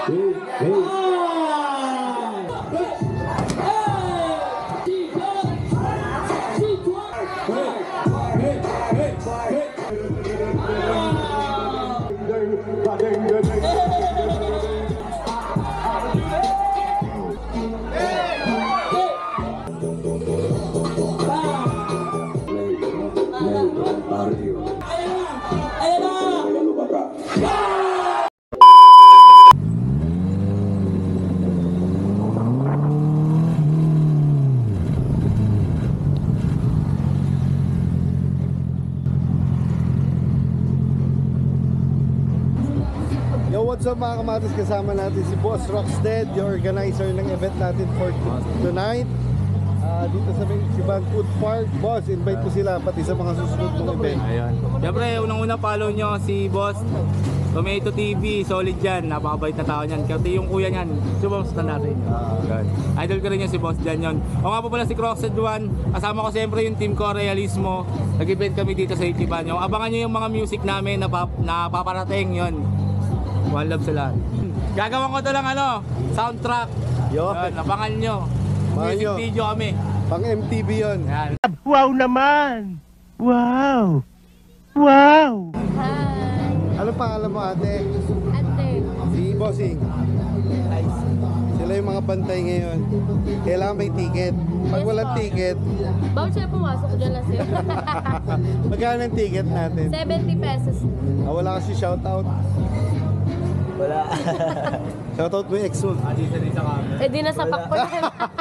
Yo, what's up mga kamatis? Kasama natin si Boss Rockstead, yung organizer ng event natin for tonight. Dito sa Siban Food Park. Boss, invite ko sila pati sa mga susunod ng event. Ayan. Siyempre, unang-una follow nyo si Boss Tomato TV, solid yan, napakabait na tao niyan. Kasi yung kuya niyan, sumamsta natin. Idol ko rin yan si Boss Jan yun. O nga po pala si Crossed One, kasama ko siyempre yung team ko, Realismo. Nag-event kami dito sa Ichiban. Abangan nyo yung mga music namin na paparating yun. One love sa lahat. Gagawin ko to lang soundtrack. Yun, abangan nyo. Music video kami. Pang MTV yun. Yan. Wow naman! Wow! Wow! Hi! Ano pangalan mo ate? Ate. Si Bossing. Sila yung mga bantay ngayon. Kailangan may ticket. Pag Yes, walang po. ticket, Bawal siya pumasok dyan lang siya. magkano ang ticket natin? 70 pesos. Wala kasi shoutout. Wala. Shoutout mo yung Exul. Eh di nasapak ko yan.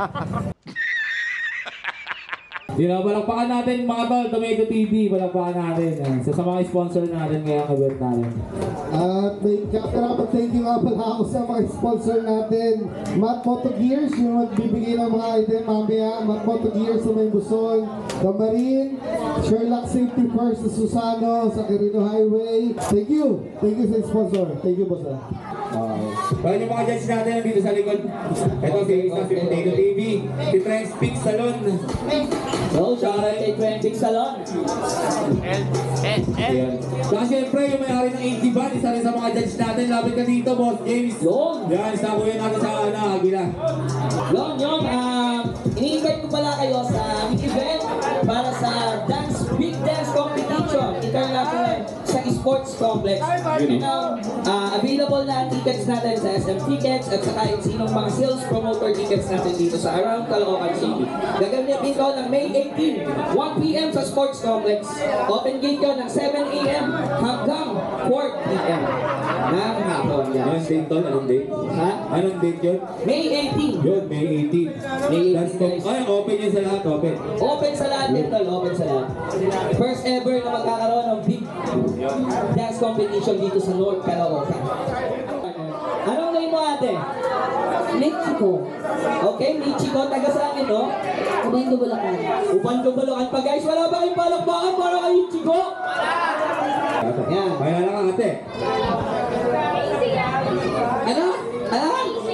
Palakpakan natin mga tol, Tomato TV, palakpakan natin. So, sa mga sponsor natin ngayong event natin. At thank you nga pala ako sa mga sponsor natin. Matt Moto Gears, yung magbibigay ng mga item mamaya. Matt Moto Gears sa May Buson, Camarine, Sherlock Safety First sa Susano, sa Quirino Highway. Thank you sa sponsor. Thank you, boss. Baka yung mga judge natin dito sa likod. Ito si Tomato TV, si Trends Peak Salon. So, shoutout kay Trending Salon. Ayan. Saka syempre, yung may-ari ng 80 Band, isa rin sa mga judge natin. Lapit ka dito, Boss James. Yun. Yan, isa ko yun natin sa Agila. Yun. Ini-invite ko pala kayo sa event para sa Big Dance Competition International sa Sports Complex. Available na ang tickets natin sa SM Tickets at saka yung sinong mga sales promoter tickets natin dito sa around Caloocan City. Gagamitin ko ng May 18, 1 p.m. sa Sports Complex. Open gate ko ng 7 a.m. hanggang 4 p.m. ng hapon. Anong date tol? Anong date? Ha? Anong date yun? May 18. Yun, May 18. May 18. Ay, open yun sa lahat, open. Open sa lahat din tol, open sa lahat. First ever na magkakaroon ng big dance competition dito sa North Caloocan. Anong name mo ate? Michiko. Okay, Michiko, taga saan ito? Ubando Bulacan. Ubando Bulacan pa guys, wala ba kayong palakpakan para kay Michiko? Yan. Kaya lang ate. Ano? Ano?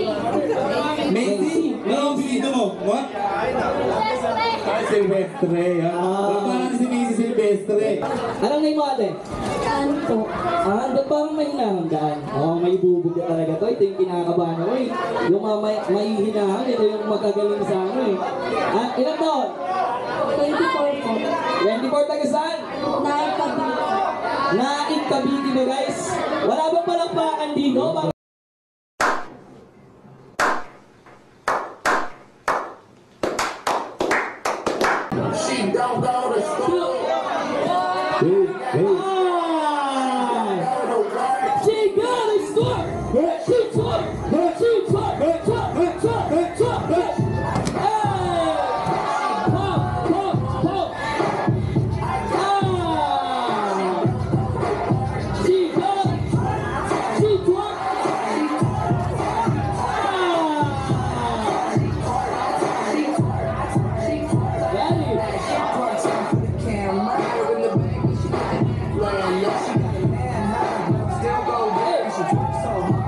Macy? Ano ang pinito mo? What? Silvestre. Parang si Macy Silvestre. Anong name mo ate? Kanto. Doon parang may hinahandaan. May bubog na talaga to. Ito yung kinakabahan ako eh. Yung may hinahan, ito yung magagaling sa ano eh. Ilan taon? 24 po. 24 taga saan? Naik Cavite. Naik Cavite mo guys. Wala bang palakpakan dito? Still go, baby, she drink so much.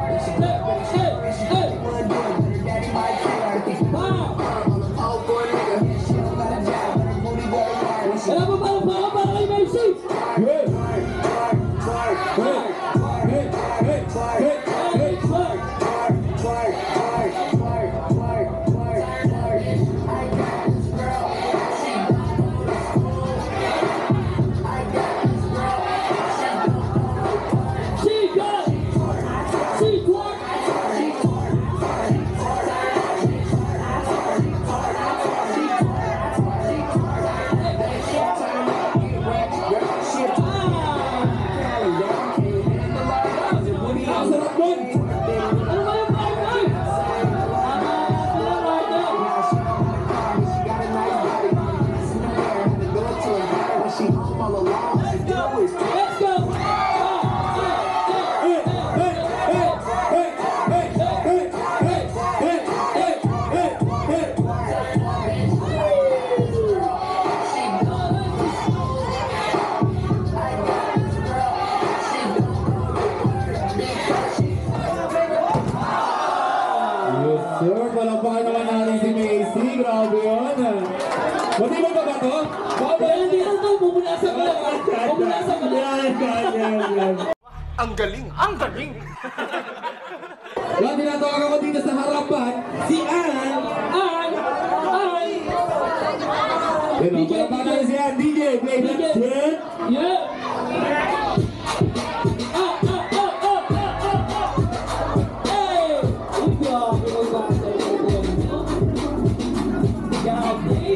palakpakan naman natin si Macy. Grabe yun. Matibay ba ba to? Hindi lang to, bumunasan ko lang. Bumunasan ko lang. Yan. Ang galing! Ang galing! Yan, tinatawagan ko dito sa harapan, si Ann. Yan, palakpakan natin si Ann. DJ, play that shit. Yeah! Hey! Grabe ang bata ko. Grabe.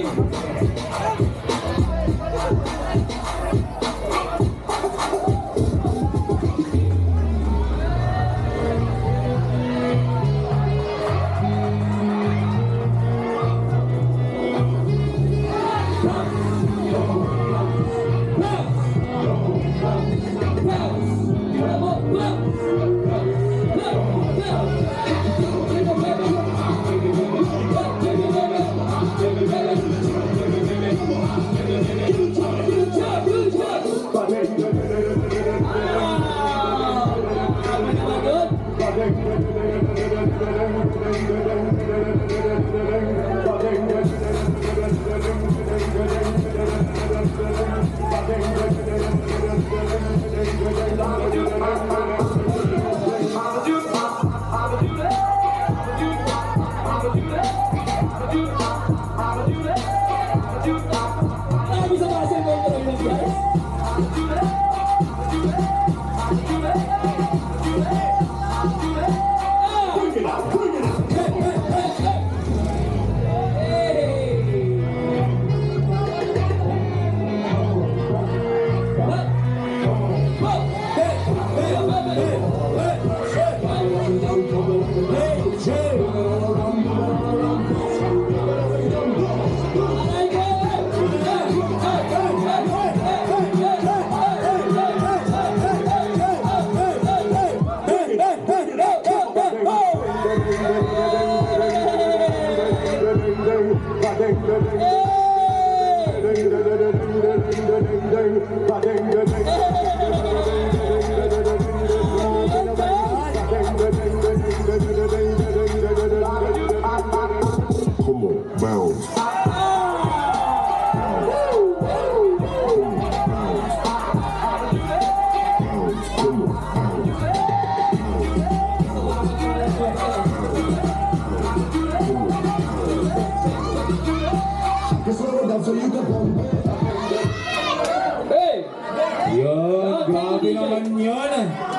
Yun, grabe naman yun.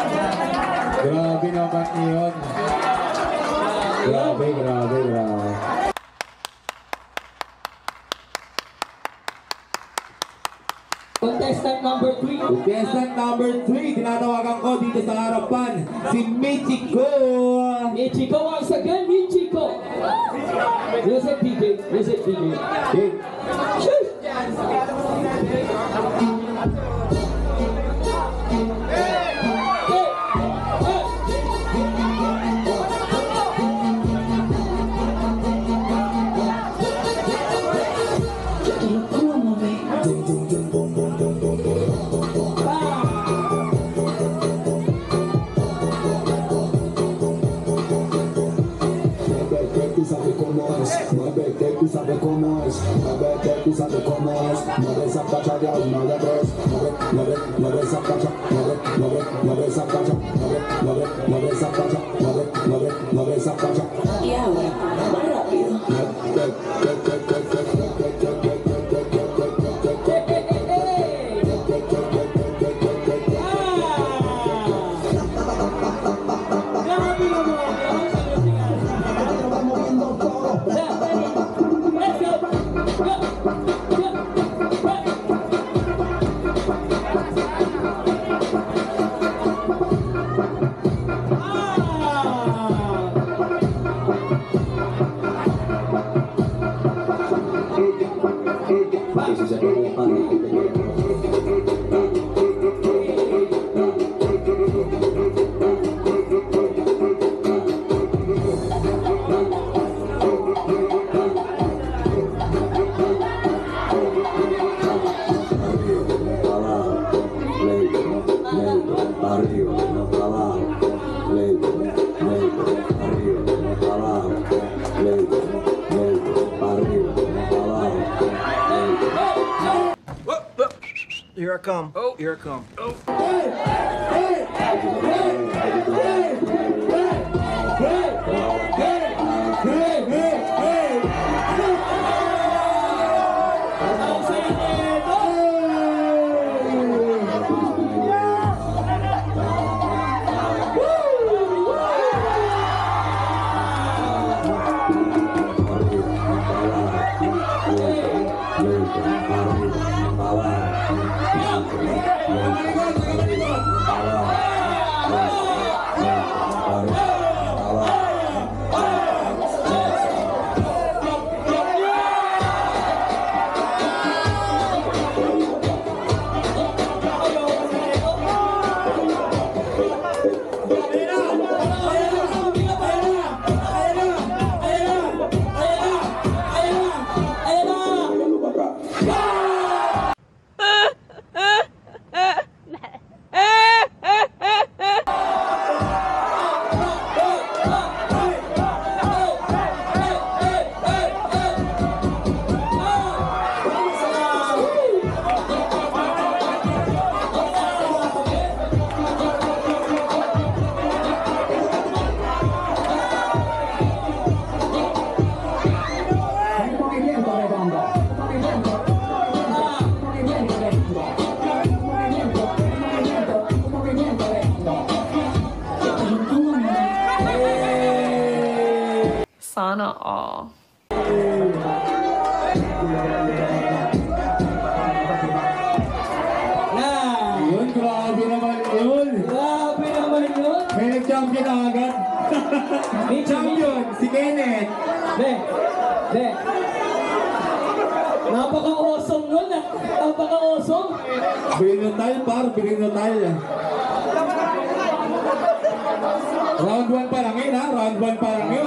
Grabe naman yun. Grabe. Contestant number 3. Contestant number 3, tinatawagan ko dito sa harapan, si Michiko. Michiko once again, Michiko. Music DJ. Okay. Shush! Tú sabes cómo es, tú sabes cómo es. Mueve esa cacha de una de tres. Mueve esa cacha, mueve esa cacha, mueve esa cacha, mueve esa cacha. Y ahora, más rápido. Arriba, abajo, lento, arriba, abajo, lento. I come. Oh, here I come. Oh. Sana all. Yun, grabe naman yun. Grabe naman yun. May nag-champion na agad. May Champion, si Kenneth. Be. Napaka-awesome nun ah. Napaka-awesome. Binotal, par, binotal. Round 1 pa lang ha? Round 1 pa lang